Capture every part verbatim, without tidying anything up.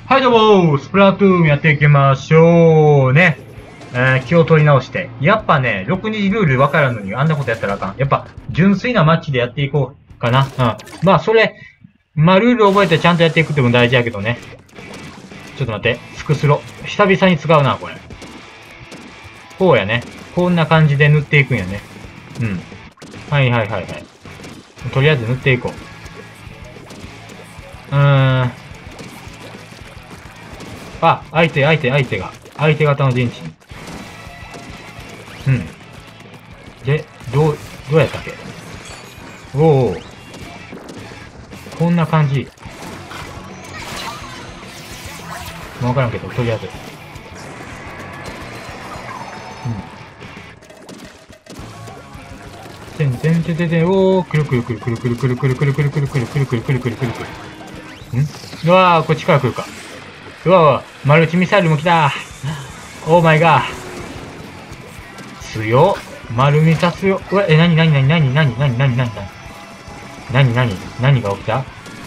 はいどうも、スプラトゥーンやっていきましょうね。えー、気を取り直して。やっぱね、ろくにルールわからんのにあんなことやったらあかん。やっぱ、純粋なマッチでやっていこうかな。うん。まあ、それ、まあ、ルール覚えてちゃんとやっていくっても大事やけどね。ちょっと待って。スクスロ。久々に使うな、これ。こうやね。こんな感じで塗っていくんやね。うん。はいはいはいはい。とりあえず塗っていこう。うーん。あ、相手、相手、相手が。相手方の陣地に。うん。で、どう、どうやったっけ？おお。こんな感じ。わからんけど、とりあえず。うん。てんてんてんてんてん、おー、くるくるくるくるくるくるくるくるくるくるくるくるくるくるくるくるくる。ん？うわー、こっちから来るか。うわー、マルチミサイルも来た。オーマイガー。強っ。丸ミサ強っ。うわ、え、なになになになになになになになになになに何が起きた？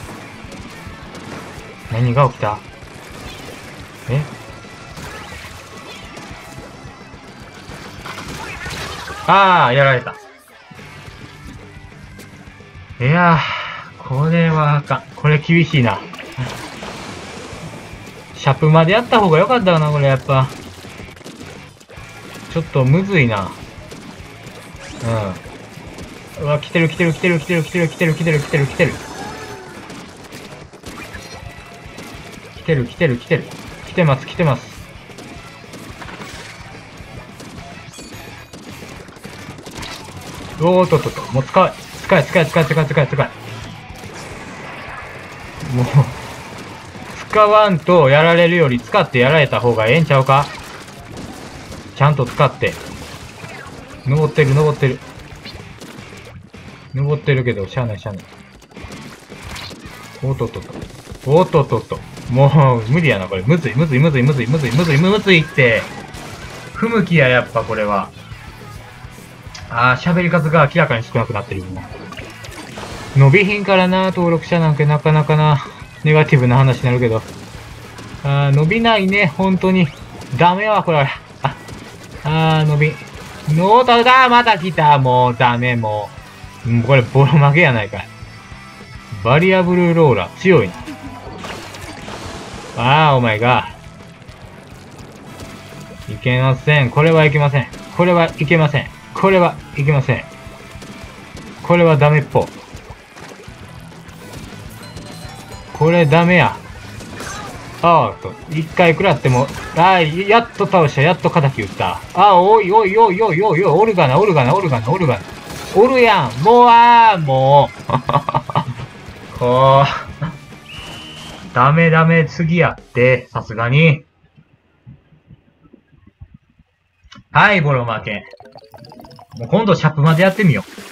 何が起きた？え？ああ、やられた。いやー、これはあかん。これ厳しいな。シャープまでやった方が良かったかな、これやっぱ。ちょっとむずいな。うん。うわ、来てる来てる来てる来てる来てる来てる来てる来てる来てる。来てる来てる来てる。来てます来てます。おーっとっとっと。もう使え。使え使え使え使え使え使え。もう、使わんとやられるより使ってやられた方がええんちゃうか？ちゃんと使って。登ってる登ってる。登ってるけど、しゃあないしゃあない。おっとっとっと。おっとっとっと。もう、無理やな、これ。むずい、むずい、むずい、むずい、むずい、むずい、むずいって。不向きや、やっぱこれは。あー、喋り数が明らかに少なくなってる。伸びひんからな、登録者なんかなかなかな、ネガティブな話になるけど。あー、伸びないね、本当に。ダメは、これ。あ、あー、伸び。ノータルだ、また来た、もう、ダメ、もう。もうこれ、ボロ負けやないかい。バリアブルローラー、強いな。あー、お前が。いけません。これはいけません。これはいけません。これはいけません。これはダメっぽ。これダメや。あーと、一回食らっても、あー、やっと倒した。やっと敵撃った。あー、おいおいおいおいおいおい、おるがな、おるがな、おるがな、おるがな。おるやん。もう、あー、もう。こう。ダメダメ、次やって、さすがに。はい、ボロ負け。もう今度シャープまでやってみよう。